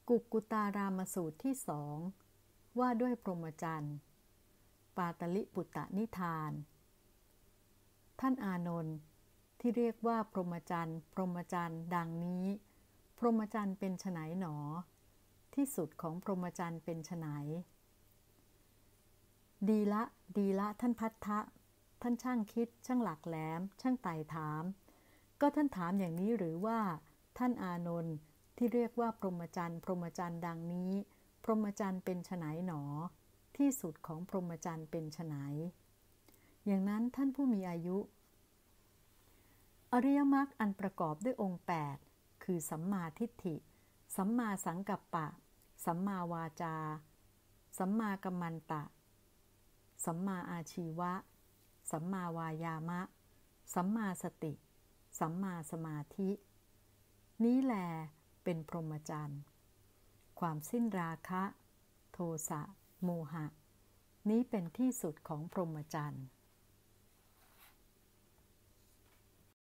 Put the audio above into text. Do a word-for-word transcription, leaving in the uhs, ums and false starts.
กุกกุตารามสูตรที่สองว่าด้วยพรหมจรรย์ปาตลิปุตตนิทาน ท่านอานนท์ที่เรียกว่าพรหมจรรย์พรหมจรรย์ดังนี้พรหมจรรย์เป็นไฉนหนอที่สุดของพรหมจรรย์เป็นไฉนดีละดีละท่านพัทธะท่านช่างคิดช่างหลักแหลมช่างไต่ถามก็ท่านถามอย่างนี้หรือว่าท่านอานนท์ที่เรียกว่าพรหมจรรย์พรหมจรรย์ดังนี้พรหมจรรย์เป็นไฉนหนอที่สุดของพรหมจรรย์เป็นไฉนอย่างนั้นท่านผู้มีอายุอริยมรรคอันประกอบด้วยองค์แปดคือสัมมาทิฏฐิสัมมาสังกัปปะสัมมาวาจาสัมมากัมมันตะสัมมาอาชีวะสัมมาวายามะสัมมาสติสัมมาสมาธินี้แลเป็นพรหมจรรย์ความสิ้นราคะโทสะโมหะนี้เป็นที่สุดของพรหมจรรย์